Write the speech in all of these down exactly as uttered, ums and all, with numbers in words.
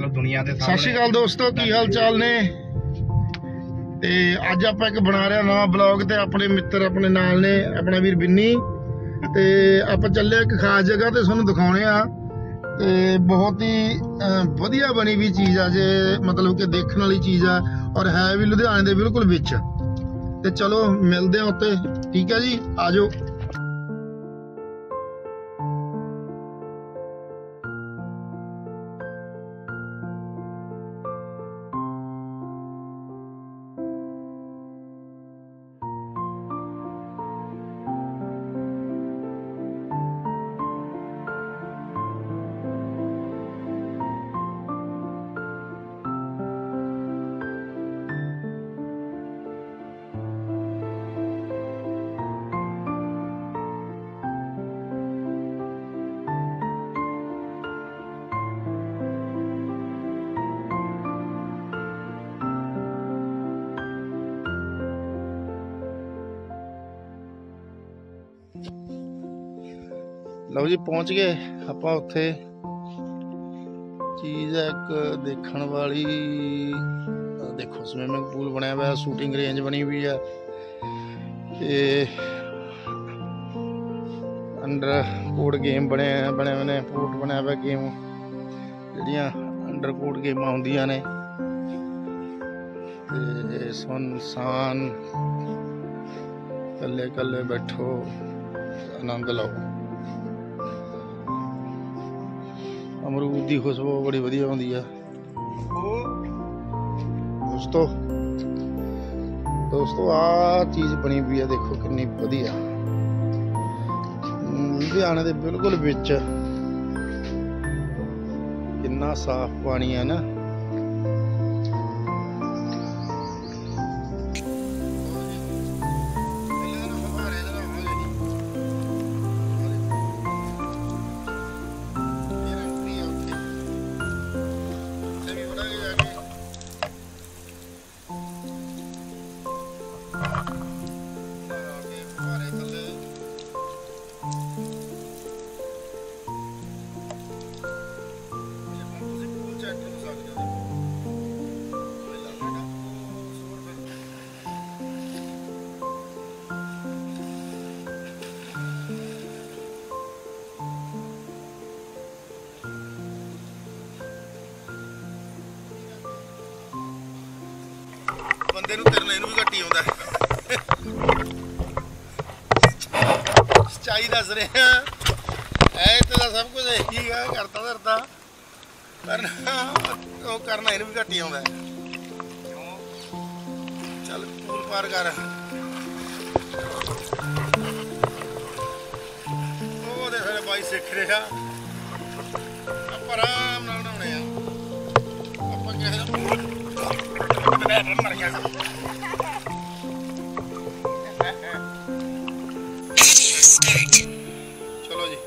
दुनिया दे सत श्री अकाल दोस्तों, की हाल चाल ने। ते अज आप एक बना रहे नवा ब्लॉग ते अपने मित्र अपने नाल ने, अपना वीर बिन्नी ते आप चले एक खास जगह ते तुहानूं दिखाउने आ ते बहुत ही वधिया बनी हुई चीज़ आ जे, मतलब कि देखने वाली चीज़ आ और है भी लुधियाने दे बिल्कुल विच। ते चलो मिलते हैं उत्ते, ठीक है जी, आ जाओ। लो जी पहुंच गए आप उत्थे। चीज़ है एक देखने वाली, देखो स्विमिंग पूल बनया हुआ है, शूटिंग रेंज बनी हुई है, अंडर कोर्ट गेम बने बने हुए ने, कोर्ट बनया हुआ गेम जड़ियाँ अंडर कोर्ट गेम होंदियां ने। सुनसान कल्ले कल्ले बैठो आनंद लो। अमरूद की खुशबू बड़ी वधिया होंदी है दोस्तों। दोस्तों आ चीज़ बनी हुई है, देखो कितनी वधिया, लुधियाने दे बिल्कुल विच, कितना साफ पानी है ना। बंदे नूं तरना इहनूं भी घट्ट ही आउंदा, सच्चाई दस रहे हैं। है इत्थे तां सब कुछ यही है, करता धरता पर वो करना इहनूं भी घट्ट ही आउंदा। चल पूल पार कर, वो दे सारे बाई सिख रहा, आपां आराम नाल नहाउने आ। आपां किसे मर गया चलो जी।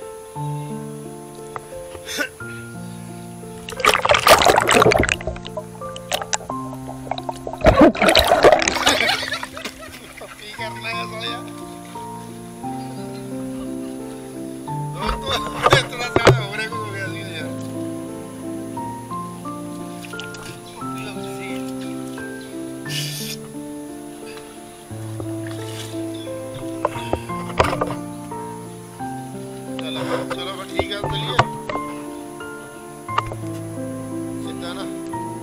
की करना है सालिया दोस्तों, इतना सारा हो रहा हो गया सी यार। चलो फिर ठीक है, चलिए सीधा ना।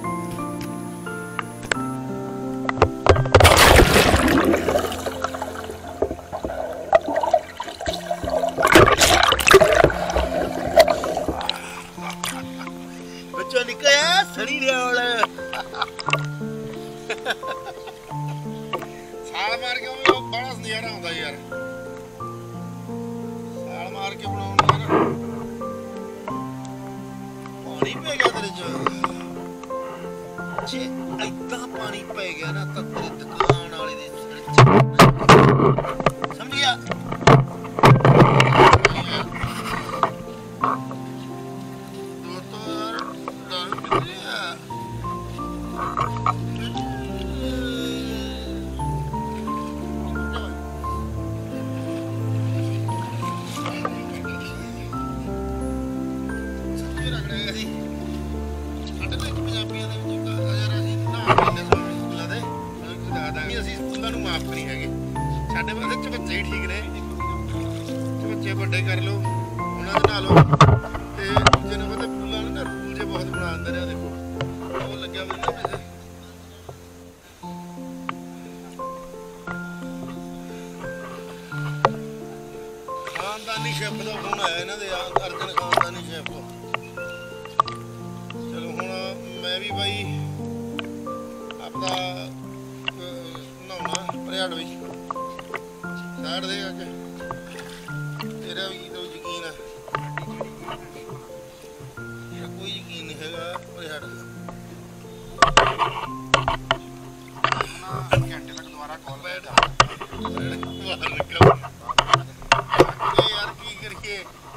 बच्चों निकल सड़ी रहा छाल मार के बड़ा नजारा आता यार, छाल मार के बनाओ पानी पै गया तेरे च, इतना पानी पै गया ना तो तेरे दुकान वाले दे समझ गया। ਟੱਪ ਨਹੀਂ ਹੈਗੇ ਸਾਡੇ ਪਾਸੇ। ਚਬੱਚੇ ਹੀ ਠੀਕ ਨੇ, ਚਬੱਚੇ ਵੱਡੇ ਕਰ ਲਓ, ਉਹਨਾਂ ਦੇ ਨਾਲ ਤੇ ਜਿਹਨਾਂ ਪਤਾ ਫੁੱਲਾਂ ਨੇ ਨਾ ਫੁੱਲ ਜੇ ਬਹੁਤ ਬਣਾ ਦਿੰਦੇ ਨੇ। ਦੇਖੋ ਉਹ ਲੱਗਿਆ ਹੋਇਆ ਨਾ ਵੈਸੇ ਖਾਨਦਾਨੀ ਸ਼ੈਫ ਦਾ ਫੋਨ ਆਇਆ ਇਹਨਾਂ ਦੇ, ਅਰਜਨ ਖਾਨਦਾਨੀ ਸ਼ੈਫ ਤੋਂ। ਚਲੋ ਹੁਣ ਮੈਂ ਵੀ ਬਾਈ ਆਪਣਾ ਨਹਾਉਣਾ ਪਰਿਆੜ ਵਿੱਚ ਸਾਈਡ ਦੇ ਅੱਗੇ। ਤੇਰਾ ਵੀ ਤਾਂ ਯਕੀਨ ਹੈ, ਕੋਈ ਯਕੀਨ ਨਹੀਂ ਹੈਗਾ ਪਰਿਆੜ ਦਾ। ਘੰਟੇ ਤੱਕ ਦੁਬਾਰਾ ਕਾਲ ਬੈਠ ਯਾਰ ਕੀ ਕਰੀਏ।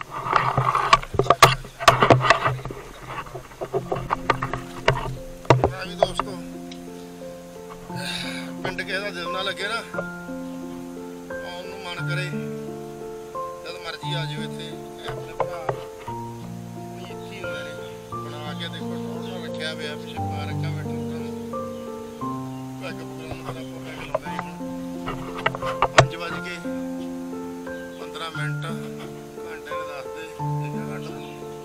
ਵੀ ਦੋਸਤੋ ਪਿੰਡ ਕਿਸੇ ਦਾ ਦਿਲ ਨਾ ਲੱਗੇ ਨਾ, ਆਉਣ ਨੂੰ ਮਨ ਕਰੇ ਜਦ ਮਰਜੀ ਆ ਜਾਓ ਇੱਥੇ। ਆਪਣੇ ਭਰਾ ਇੱਥੇ ਹੁੰਦੇ ਨੇ ਬਣਾ ਕੇ। ਦੇਖੋ ਥੋੜਾ ਰੱਖਿਆ ਪਿਆ ਪਿੱਛੇ ਪਾ ਰੱਖਿਆ ਬੈਠਾ ਪੈਕਅਪ ਕਰਾਉਣ ਵਾਲਾ ਆਪਾਂ ਪੈਕ ਲਾਉਂਦਾ ਹੀ। ਹੁਣ ਪੰਜ ਵੱਜ ਕੇ ਪੰਦਰਾਂ ਮਿੰਟ ਘੰਟੇ ਦੇ ਦੱਸਦੇ ਇੱਕ ਘੰਟਾ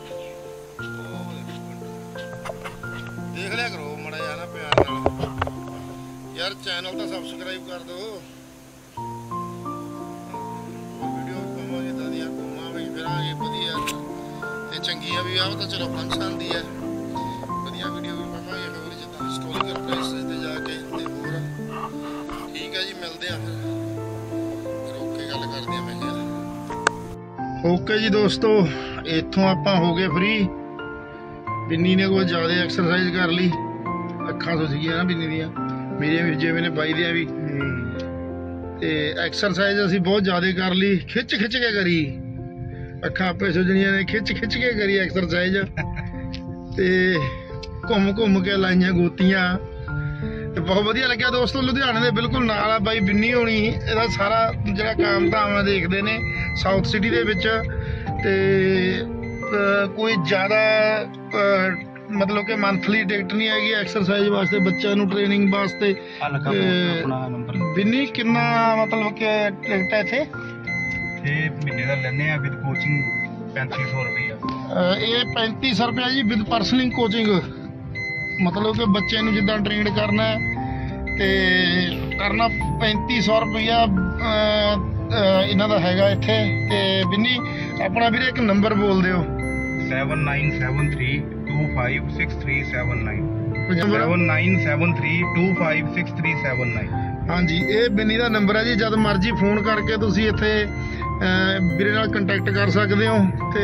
ਦੇਖ ਲਿਆ ਕਰੋ ਮਾੜਾ ਜਿਹਾ ਨਾ ਪਿਆਰ ਨਾਲ ਯਾਰ। ਚੈਨਲ ਤਾਂ ਸਬਸਕ੍ਰਾਈਬ ਕਰ ਦਿਓ। ਵੀਡੀਓ ਪਾਵਾਂਗੇ ਤਾਂ ਦੀਆਂ ਘੁੰਮਾਂਗੇ ਫਿਰਾਂਗੇ ਵਧੀਆ ਤੇ ਚੰਗੀਆਂ ਵੀ ਆਹ ਤਾਂ ਚਲੋ ਫੰਕਸ਼ਨ ਦੀ ਹੈ। ਵਧੀਆ ਵੀਡੀਓ ਵੀ ਪਾਵਾਂਗੇ ਹੋਰ ਜਿੱਦਾਂ ਹਿਸਟੋਰੀਕਲ ਪਲੇਸਿਸ ਤੇ ਜਾ ਕੇ ਤੇ ਹੋਰ। ਠੀਕ ਹੈ ਜੀ, ਮਿਲਦੇ ਆ ਫਿਰ ਫਿਰ ਓਕੇ ਗੱਲ ਕਰਦੇ ਆ ਮੈਂ ਕਿਹਾ। ਓਕੇ ਜੀ ਦੋਸਤੋ, ਇੱਥੋਂ ਆਪਾਂ ਹੋ ਗਏ ਫ੍ਰੀ। ਬਿੰਨੀ ਨੇ ਕੋਈ ਜ਼ਿਆਦਾ ਐਕਸਰਸਾਈਜ਼ ਕਰ ਲਈ, ਅੱਖਾਂ ਸੁੱਜ ਗਈਆਂ ਨਾ ਬਿੰਨੀ ਦੀਆਂ, ਮੇਰੀਆਂ ਵੀ ਜਿਵੇਂ ਨੇ ਬਾਈ ਦੀਆਂ ਵੀ। ਤੇ ਐਕਸਰਸਾਈਜ਼ ਅਸੀਂ ਬਹੁਤ ਜ਼ਿਆਦਾ ਕਰ ਲਈ, ਖਿੱਚ ਖਿੱਚ ਕੇ ਕਰੀ। ਅੱਖਾਂ ਆਪੇ ਸੁੱਜਣੀਆਂ ਨੇ, ਖਿੱਚ ਖਿੱਚ ਕੇ ਕਰੀ ਐਕਸਰਸਾਈਜ਼। ਤੇ ਘੁੰਮ ਘੁੰਮ ਕੇ ਲਾਈਆਂ ਗੋਤੀਆਂ ਤੇ ਬਹੁਤ ਵਧੀਆ ਲੱਗਿਆ ਦੋਸਤੋ। ਲੁਧਿਆਣੇ ਦੇ ਬਿਲਕੁਲ ਨਾਲ ਆ ਬਾਈ ਬਿੰਨੀ ਹੋਣੀ, ਇਹਦਾ ਸਾਰਾ ਜਿਹੜਾ ਕਾਮ ਧਾਮ ਦੇਖਦੇ ਨੇ ਸਾਊਥ ਸਿਟੀ ਦੇ ਵਿੱਚ। ਤੇ ਕੋਈ ਜ਼ਿਆਦਾ ਮਤਲਬ ਕਿ ਮੰਥਲੀ ਟਿਕਟ ਨਹੀਂ ਹੈਗੀ ਐਕਸਰਸਾਈਜ਼ ਵਾਸਤੇ, ਬੱਚਿਆਂ ਨੂੰ ਟ੍ਰੇਨਿੰਗ ਵਾਸਤੇ। ਬਿੰਨੀ ਕਿੰਨਾ ਮਤਲਬ ਕਿ ਟਿਕਟ ਹੈ ਇੱਥੇ? ਇਹ ਮਹੀਨੇ ਦਾ ਲੈਂਦੇ ਆ ਵਿਦ ਕੋਚਿੰਗ ਪੈਂਤੀ ਸੌ ਰੁਪਈਆ। ਇਹ ਪੈਂਤੀ ਸੌ ਰੁਪਇਆ ਜੀ ਵਿਦ ਪਰਸਨਿੰਗ ਕੋਚਿੰਗ, ਮਤਲਬ ਕਿ ਬੱਚੇ ਨੂੰ ਜਿੱਦਾਂ ਟ੍ਰੇਨਡ ਕਰਨਾ ਤੇ ਕਰਨਾ ਪੈਂਤੀ ਸੌ ਰੁਪਈਆ ਇਹਨਾਂ ਦਾ ਹੈਗਾ ਇੱਥੇ। ਤੇ ਬਿੰਨੀ ਆਪਣਾ ਵੀਰੇ ਇੱਕ ਨੰਬਰ ਬੋਲ ਦਿਓ। Seven nine seven three two five six three seven nine seven nine seven three two five six three seven nine. ਹਾਂਜੀ, ਇਹ ਬਿੰਨੀ ਦਾ ਨੰਬਰ ਹੈ ਜੀ। ਜਦ ਮਰਜ਼ੀ ਫੋਨ ਕਰਕੇ ਤੁਸੀਂ ਇੱਥੇ ਵੀਰੇ ਨਾਲ ਕੰਟੈਕਟ ਕਰ ਸਕਦੇ ਹੋ। ਤੇ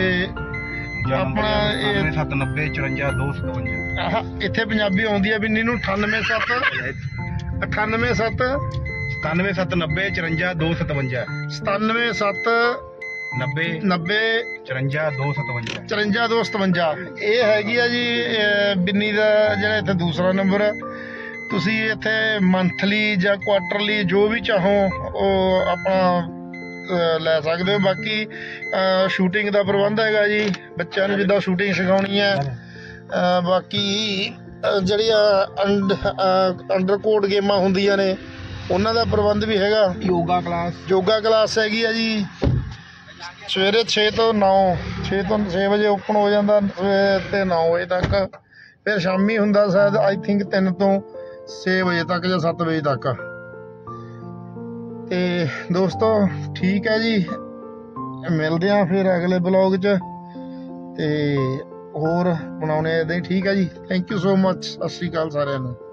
ਆਪਣਾ ਸੱਤ ਨੱਬੇ ਚੁਰੰਜਾ ਦੋ ਸਤਵੰਜਾ। ਆਹ ਇੱਥੇ ਪੰਜਾਬੀ ਆਉਂਦੀ ਹੈ ਬਿੰਨੀ ਨੂੰ। ਅਠਾਨਵੇਂ ਸੱਤ ਅਠਾਨਵੇਂ ਸੱਤ ਸਤਾਨਵੇਂ ਸੱਤ ਨੱਬੇ ਚੁਰੰਜਾ ਦੋ ਸਤਵੰਜਾ ਸਤਾਨਵੇਂ ਸੱਤ ਨੱਬੇ ਨੱਬੇ ਚੁਰੰਜਾ ਦੋ ਸਤਵੰਜਾ ਚੁਰੰਜਾ ਦੋ ਸਤਵੰਜਾ। ਇਹ ਹੈਗੀ ਆ ਜੀ ਬਿੰਨੀ ਦਾ ਜਿਹੜਾ ਇੱਥੇ ਦੂਸਰਾ ਨੰਬਰ। ਤੁਸੀਂ ਇੱਥੇ ਮੰਥਲੀ ਜਾਂ ਕੁਆਟਰਲੀ ਜੋ ਵੀ ਚਾਹੋ ਉਹ ਆਪਣਾ ਲੈ ਸਕਦੇ ਹੋ। ਬਾਕੀ ਸ਼ੂਟਿੰਗ ਦਾ ਪ੍ਰਬੰਧ ਹੈਗਾ ਜੀ, ਬੱਚਿਆਂ ਨੂੰ ਜਿੱਦਾਂ ਸ਼ੂਟਿੰਗ ਸਿਖਾਉਣੀ ਹੈ। ਬਾਕੀ ਜਿਹੜੀਆਂ ਅੰਡਰ ਕੋਟ ਗੇਮਾਂ ਹੁੰਦੀਆਂ ਨੇ ਉਹਨਾਂ ਦਾ ਪ੍ਰਬੰਧ ਵੀ ਹੈਗਾ। ਯੋਗਾ ਕਲਾਸ ਯੋਗਾ ਕਲਾਸ ਹੈਗੀ ਆ ਜੀ। ਸਵੇਰੇ ਛੇ ਤੋਂ ਨੌ ਛੇ ਤੋਂ ਛੇ ਵਜੇ ਓਪਨ ਹੋ ਜਾਂਦਾ ਤੇ ਨੌ ਵਜੇ ਤੱਕ। ਫਿਰ ਸ਼ਾਮੀ ਹੁੰਦਾ ਸ਼ਾਇਦ ਆਈ ਥਿੰਕ ਤਿੰਨ ਤੋਂ ਛੇ ਵਜੇ ਤੱਕ ਜਾਂ ਸੱਤ ਵਜੇ ਤੱਕ। ਤੇ ਦੋਸਤੋ ਠੀਕ ਹੈ ਜੀ, ਮਿਲਦੇ ਆ ਫਿਰ ਅਗਲੇ ਬਲੌਗ 'ਚ ਤੇ ਹੋਰ ਬਣਾਉਣੇ ਇੱਦਾਂ ਹੀ। ਠੀਕ ਹੈ ਜੀ, ਥੈਂਕ ਯੂ ਸੋ ਮਚ। ਸਤਿ ਸ਼੍ਰੀ ਅਕਾਲ ਸਾਰਿਆਂ ਨੂੰ।